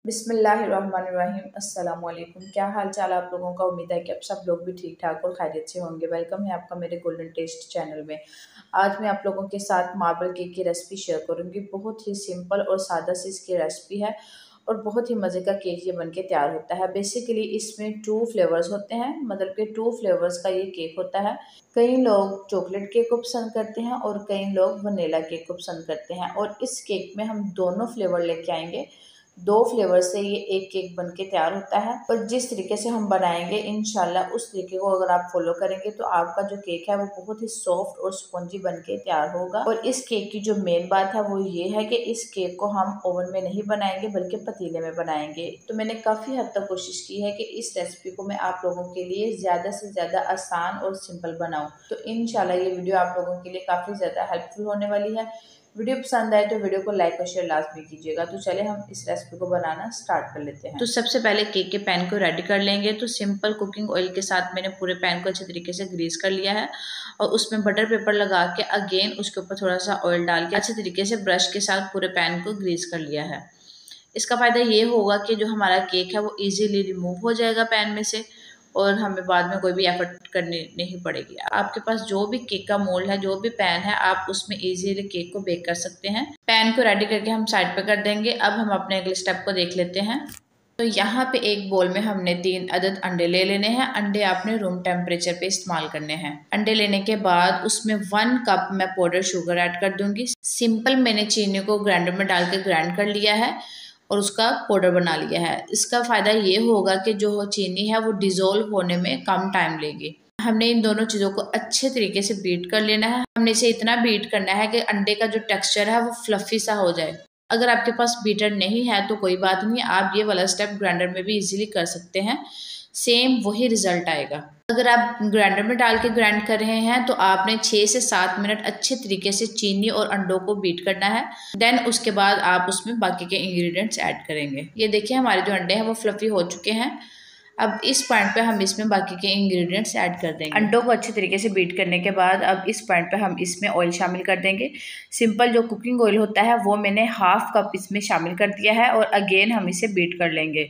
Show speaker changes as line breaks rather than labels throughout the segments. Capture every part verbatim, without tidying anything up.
बिस्मिल्लाहिर्रहमानिर्रहीम। अस्सलाम वालेकुम। क्या हाल चाल आप लोगों का। उम्मीद है कि आप सब लोग भी ठीक ठाक और खैरियत से होंगे। वेलकम है आपका मेरे गोल्डन टेस्ट चैनल में। आज मैं आप लोगों के साथ मार्बल केक की रेसिपी शेयर करूंगी। बहुत ही सिंपल और सादा सी इसकी रेसिपी है और बहुत ही मज़े का केक ये बनके तैयार होता है। बेसिकली इसमें टू फ्लेवर्स होते हैं, मतलब कि टू फ्लेवर्स का ये केक होता है। कई लोग चॉकलेट केक को पसंद करते हैं और कई लोग वनीला केक को पसंद करते हैं, और इस केक में हम दोनों फ्लेवर लेके आएंगे। दो फ्लेवर से ये एक केक बनके तैयार होता है, और जिस तरीके से हम बनाएंगे इंशाल्लाह उस तरीके को अगर आप फॉलो करेंगे तो आपका जो केक है वो बहुत ही सॉफ्ट और स्पॉन्जी बनके तैयार होगा। और इस केक की जो मेन बात है वो ये है कि इस केक को हम ओवन में नहीं बनाएंगे बल्कि पतीले में बनाएंगे। तो मैंने काफ़ी हद तक कोशिश की है कि इस रेसिपी को मैं आप लोगों के लिए ज़्यादा से ज़्यादा आसान और सिंपल बनाऊँ। तो इंशाल्लाह ये वीडियो आप लोगों के लिए काफ़ी ज़्यादा हेल्पफुल होने वाली है। वीडियो पसंद आए तो वीडियो को लाइक और शेयर लाजमी कीजिएगा। तो चले हम इस रेसिपी को बनाना स्टार्ट कर लेते हैं। तो सबसे पहले केक के पैन को रेडी कर लेंगे। तो सिंपल कुकिंग ऑयल के साथ मैंने पूरे पैन को अच्छे तरीके से ग्रीस कर लिया है, और उसमें बटर पेपर लगा के अगेन उसके ऊपर थोड़ा सा ऑयल डाल के अच्छे तरीके से ब्रश के साथ पूरे पैन को ग्रीस कर लिया है। इसका फ़ायदा ये होगा कि जो हमारा केक है वो ईजीली रिमूव हो जाएगा पैन में से, और हमें बाद में कोई भी एफर्ट करनी नहीं पड़ेगी। आपके पास जो भी केक का मोल्ड है, जो भी पैन है, आप उसमें इजीली केक को बेक कर सकते हैं। पैन को रेडी करके हम साइड पे कर देंगे। अब हम अपने अगले स्टेप को देख लेते हैं। तो यहाँ पे एक बोल में हमने तीन अदद अंडे ले लेने हैं। अंडे आपने रूम टेम्परेचर पे इस्तेमाल करने हैं। अंडे लेने के बाद उसमें वन कप मैं पाउडर शुगर ऐड कर दूंगी। सिंपल मैंने चीनी को ग्राइंडर में डाल के ग्राइंड कर लिया है और उसका पाउडर बना लिया है। इसका फ़ायदा ये होगा कि जो चीनी है वो डिज़ोल्व होने में कम टाइम लेगी। हमने इन दोनों चीज़ों को अच्छे तरीके से बीट कर लेना है। हमने इसे इतना बीट करना है कि अंडे का जो टेक्सचर है वो फ्लफ़ी सा हो जाए। अगर आपके पास बीटर नहीं है तो कोई बात नहीं, आप ये वाला स्टेप ग्राइंडर में भी इजीली कर सकते हैं, सेम वही रिजल्ट आएगा। अगर आप ग्राइंडर में डाल के ग्राइंड कर रहे हैं तो आपने छः से सात मिनट अच्छे तरीके से चीनी और अंडों को बीट करना है। देन उसके बाद आप उसमें बाकी के इंग्रेडिएंट्स ऐड करेंगे। ये देखिए हमारे जो अंडे हैं वो फ्लफी हो चुके हैं। अब इस पॉइंट पे हम इसमें बाकी के इंग्रेडिएंट्स ऐड कर देंगे। अंडों को अच्छे तरीके से बीट करने के बाद अब इस पॉइंट पे हम इसमें ऑयल शामिल कर देंगे। सिंपल जो कुकिंग ऑयल होता है वो मैंने हाफ कप इसमें शामिल कर दिया है, और अगेन हम इसे बीट कर लेंगे।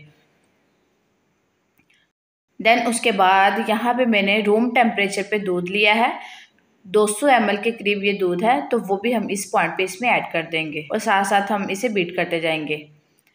देन उसके बाद यहाँ पे मैंने रूम टेम्परेचर पे दूध लिया है, दो सौ एम एल के करीब ये दूध है, तो वो भी हम इस पॉइंट पे इसमें ऐड कर देंगे और साथ साथ हम इसे बीट करते जाएंगे।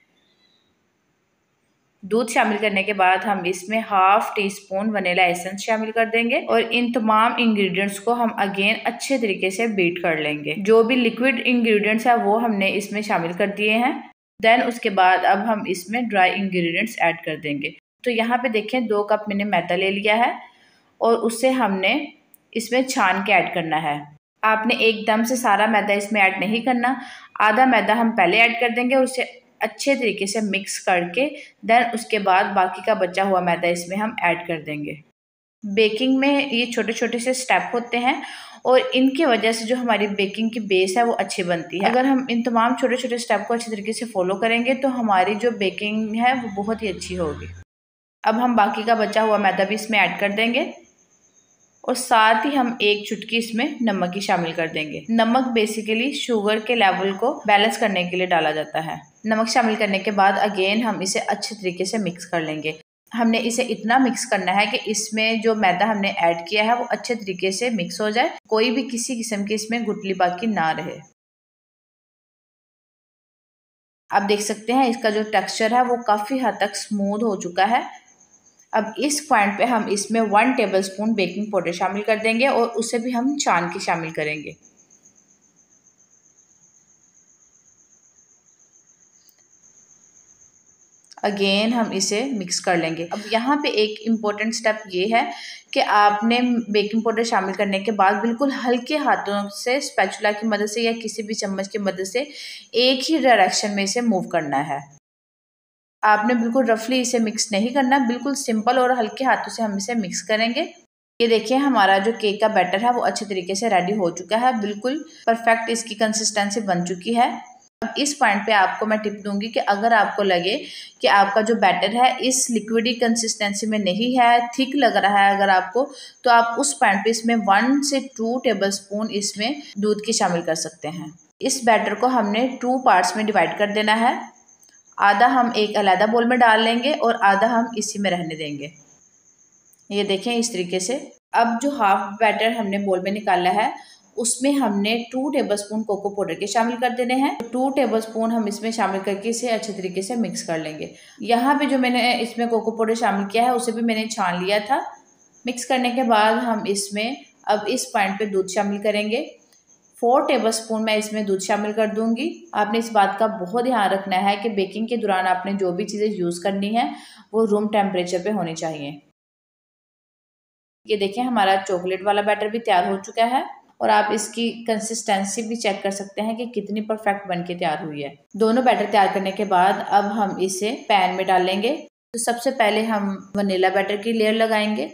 दूध शामिल करने के बाद हम इसमें half teaspoon vanilla essence शामिल कर देंगे, और इन तमाम इंग्रेडिएंट्स को हम अगेन अच्छे तरीके से बीट कर लेंगे। जो भी लिक्विड इंग्रेडिएंट्स है वो हमने इसमें शामिल कर दिए हैं। देन उसके बाद अब हम इसमें ड्राई इंग्रेडिएंट्स ऐड कर देंगे। तो यहाँ पे देखें दो कप मैंने मैदा ले लिया है, और उससे हमने इसमें छान के ऐड करना है। आपने एकदम से सारा मैदा इसमें ऐड नहीं करना, आधा मैदा हम पहले ऐड कर देंगे और उसे अच्छे तरीके से मिक्स करके देन उसके बाद बाकी का बचा हुआ मैदा इसमें हम ऐड कर देंगे। बेकिंग में ये छोटे छोटे से स्टेप होते हैं, और इनकी वजह से जो हमारी बेकिंग की बेस है वो अच्छी बनती है। अगर हम इन तमाम छोटे छोटे स्टेप को अच्छे तरीके से फॉलो करेंगे तो हमारी जो बेकिंग है वो बहुत ही अच्छी होगी। अब हम बाकी का बचा हुआ मैदा भी इसमें ऐड कर देंगे, और साथ ही हम एक चुटकी इसमें नमक की शामिल कर देंगे। नमक बेसिकली शुगर के लेवल को बैलेंस करने के लिए डाला जाता है। नमक शामिल करने के बाद अगेन हम इसे अच्छे तरीके से मिक्स कर लेंगे। हमने इसे इतना मिक्स करना है कि इसमें जो मैदा हमने ऐड किया है वो अच्छे तरीके से मिक्स हो जाए, कोई भी किसी किस्म की इसमें गुठली बाकी ना रहे। आप देख सकते हैं इसका जो टेक्सचर है वो काफ़ी हद तक स्मूथ हो चुका है। अब इस पॉइंट पे हम इसमें वन टेबलस्पून बेकिंग पाउडर शामिल कर देंगे, और उसे भी हम छान के शामिल करेंगे। अगेन हम इसे मिक्स कर लेंगे। अब यहाँ पे एक इम्पोर्टेंट स्टेप ये है कि आपने बेकिंग पाउडर शामिल करने के बाद बिल्कुल हल्के हाथों से स्पैचुला की मदद से या किसी भी चम्मच की मदद से एक ही डायरेक्शन में इसे मूव करना है। आपने बिल्कुल रफली इसे मिक्स नहीं करना, बिल्कुल सिंपल और हल्के हाथों से हम इसे मिक्स करेंगे। ये देखिए हमारा जो केक का बैटर है वो अच्छे तरीके से रेडी हो चुका है, बिल्कुल परफेक्ट इसकी कंसिस्टेंसी बन चुकी है। अब इस पॉइंट पे आपको मैं टिप दूंगी कि अगर आपको लगे कि आपका जो बैटर है इस लिक्विडी कंसिस्टेंसी में नहीं है, थिक लग रहा है अगर आपको, तो आप उस पॉइंट पे इसमें वन से टू टेबलस्पून इसमें दूध की शामिल कर सकते हैं। इस बैटर को हमने टू पार्ट्स में डिवाइड कर देना है। आधा हम एक अलग बोल में डाल लेंगे और आधा हम इसी में रहने देंगे। ये देखें इस तरीके से। अब जो हाफ बैटर हमने बोल में निकाला है उसमें हमने टू टेबलस्पून कोको पाउडर के शामिल कर देने हैं। टू टेबलस्पून हम इसमें शामिल करके इसे अच्छे तरीके से मिक्स कर लेंगे। यहाँ पे जो मैंने इसमें कोको पाउडर शामिल किया है उसे भी मैंने छान लिया था। मिक्स करने के बाद हम इसमें अब इस पॉइंट पे दूध शामिल करेंगे। फोर टेबलस्पून मैं इसमें दूध शामिल कर दूंगी। आपने इस बात का बहुत ध्यान रखना है कि बेकिंग के दौरान आपने जो भी चीज़ें यूज़ करनी है वो रूम टेम्परेचर पे होनी चाहिए। ये देखें हमारा चॉकलेट वाला बैटर भी तैयार हो चुका है और आप इसकी कंसिस्टेंसी भी चेक कर सकते हैं कि कितनी परफेक्ट बनके तैयार हुई है। दोनों बैटर तैयार करने के बाद अब हम इसे पैन में डालेंगे। तो सबसे पहले हम वनीला बैटर की लेयर लगाएंगे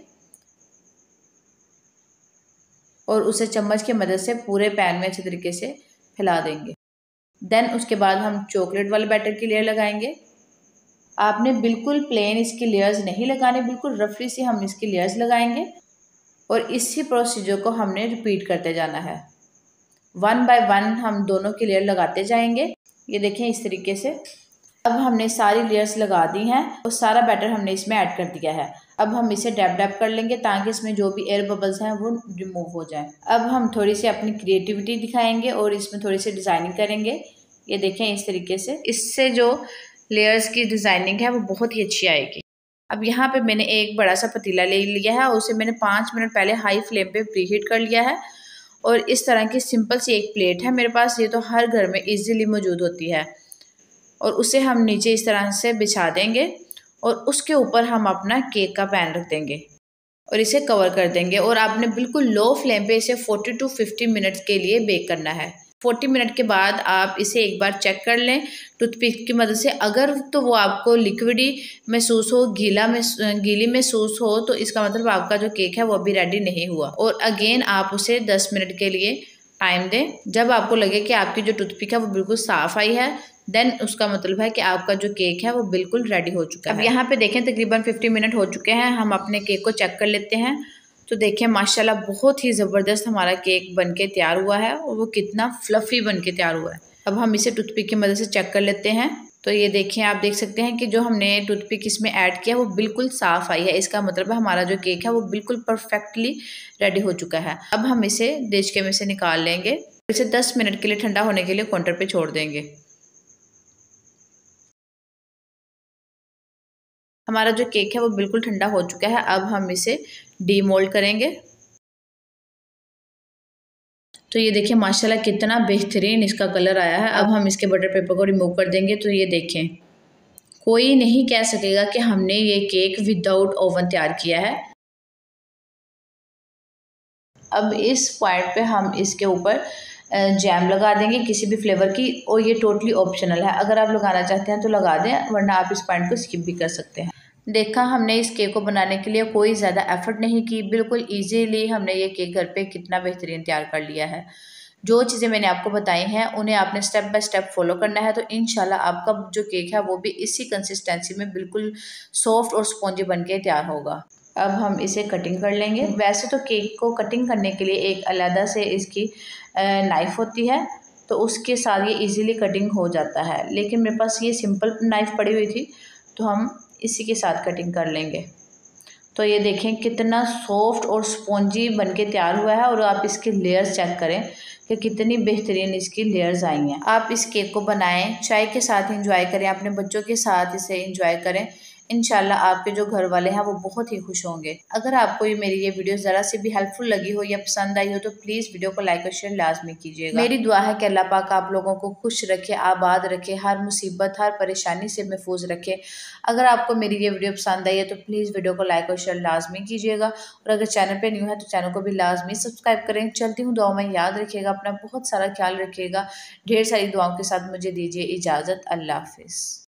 और उसे चम्मच की मदद से पूरे पैन में अच्छे तरीके से फैला देंगे। देन उसके बाद हम चॉकलेट वाले बैटर की लेयर लगाएंगे। आपने बिल्कुल प्लेन इसकी लेयर्स नहीं लगाने, बिल्कुल रफली से हम इसकी लेयर्स लगाएंगे और इसी प्रोसीजर को हमने रिपीट करते जाना है। वन बाय वन हम दोनों की लेयर लगाते जाएंगे। ये देखें इस तरीके से। अब हमने सारी लेयर्स लगा दी हैं और सारा बैटर हमने इसमें ऐड कर दिया है। अब हम इसे डैप डैप कर लेंगे ताकि इसमें जो भी एयर बबल्स हैं वो रिमूव हो जाएं। अब हम थोड़ी सी अपनी क्रिएटिविटी दिखाएंगे और इसमें थोड़ी सी डिज़ाइनिंग करेंगे। ये देखें इस तरीके से। इससे जो लेयर्स की डिज़ाइनिंग है वो बहुत ही अच्छी आएगी। अब यहाँ पे मैंने एक बड़ा सा पतीला ले लिया है और उसे मैंने पाँच मिनट पहले हाई फ्लेम पे प्रीहीट कर लिया है और इस तरह की सिंपल सी एक प्लेट है मेरे पास। ये तो हर घर में इजीली मौजूद होती है और उसे हम नीचे इस तरह से बिछा देंगे और उसके ऊपर हम अपना केक का पैन रख देंगे और इसे कवर कर देंगे और आपने बिल्कुल लो फ्लेम पे इसे चालीस टू पचास मिनट के लिए बेक करना है। चालीस मिनट के बाद आप इसे एक बार चेक कर लें टूथपिक की मदद से। अगर तो वो आपको लिक्विडी महसूस हो, गीला में गीली महसूस हो तो इसका मतलब आपका जो केक है वो अभी रेडी नहीं हुआ और अगेन आप उसे दस मिनट के लिए टाइम दें। जब आपको लगे कि आपकी जो टूथपिक है वो बिल्कुल साफ़ आई है देन उसका मतलब है कि आपका जो केक है वो बिल्कुल रेडी हो चुका है। अब यहाँ पे देखें तकरीबन पचास मिनट हो चुके हैं। हम अपने केक को चेक कर लेते हैं तो देखें माशाल्लाह बहुत ही ज़बरदस्त हमारा केक बनके तैयार हुआ है और वो कितना फ्लफ़ी बनके तैयार हुआ है। अब हम इसे टूथपिक की मदद से चेक कर लेते हैं तो ये देखें आप देख सकते हैं कि जो हमने टूथपिक इसमें ऐड किया वो बिल्कुल साफ़ आई है। इसका मतलब है हमारा जो केक है वो बिल्कुल परफेक्टली रेडी हो चुका है। अब हम इसे डिश के में से निकाल लेंगे। इसे दस मिनट के लिए ठंडा होने के लिए काउंटर पे छोड़ देंगे। हमारा जो केक है वो बिल्कुल ठंडा हो चुका है। अब हम इसे डीमोल्ड करेंगे। तो ये देखिए माशाल्लाह कितना बेहतरीन इसका कलर आया है। अब हम इसके बटर पेपर को रिमूव कर देंगे। तो ये देखें कोई नहीं कह सकेगा कि हमने ये केक विदाउट ओवन तैयार किया है। अब इस पॉइंट पे हम इसके ऊपर जैम लगा देंगे किसी भी फ्लेवर की और ये टोटली ऑप्शनल है। अगर आप लगाना चाहते हैं तो लगा दें वरना आप इस पॉइंट को स्किप भी कर सकते हैं। देखा हमने इस केक को बनाने के लिए कोई ज़्यादा एफर्ट नहीं की, बिल्कुल इजीली हमने ये केक घर पे कितना बेहतरीन तैयार कर लिया है। जो चीज़ें मैंने आपको बताई हैं उन्हें आपने स्टेप बाय स्टेप फॉलो करना है तो इंशाल्लाह आपका जो केक है वो भी इसी कंसिस्टेंसी में बिल्कुल सॉफ्ट और स्पॉन्जी बन के तैयार होगा। अब हम इसे कटिंग कर लेंगे। वैसे तो केक को कटिंग करने के लिए एक अलग से इसकी नाइफ़ होती है तो उसके साथ ये इजीली कटिंग हो जाता है, लेकिन मेरे पास ये सिंपल नाइफ़ पड़ी हुई थी तो हम इसी के साथ कटिंग कर लेंगे। तो ये देखें कितना सॉफ्ट और स्पॉन्जी बनके तैयार हुआ है और आप इसके लेयर्स चेक करें कि कितनी बेहतरीन इसकी लेयर्स आई हैं। आप इस केक को बनाएं, चाय के साथ एंजॉय करें, अपने बच्चों के साथ इसे एंजॉय करें। इंशाल्लाह आपके जो घर वाले हैं वो बहुत ही खुश होंगे। अगर आपको ये मेरी ये वीडियो ज़रा सी भी हेल्पफुल लगी हो या पसंद आई हो तो प्लीज़ वीडियो को लाइक और शेयर लाजमी कीजिएगा। मेरी दुआ है कि अल्लाह पाक आप लोगों को खुश रखे, आबाद रखे, हर मुसीबत हर परेशानी से महफूज रखे। अगर आपको मेरी ये वीडियो पसंद आई है तो प्लीज़ वीडियो को लाइक और शेयर लाजमी कीजिएगा और अगर चैनल पर न्यू है तो चैनल को भी लाजमी सब्सक्राइब करें। चलती हूँ दुआ में, याद रखिएगा अपना बहुत सारा ख्याल रखिएगा। ढेर सारी दुआओं के साथ मुझे दीजिए इजाज़त। अल्लाह हाफिज़।